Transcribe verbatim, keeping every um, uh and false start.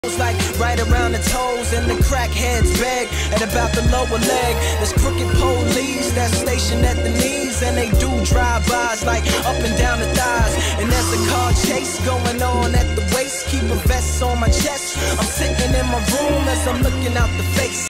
Like right around the toes, and the crackheads beg at about the lower leg. There's crooked police that's stationed at the knees, and they do drive-bys like up and down the thighs. And there's a car chase going on at the waist. Keep a vest on my chest. I'm sitting in my room as I'm looking out the face.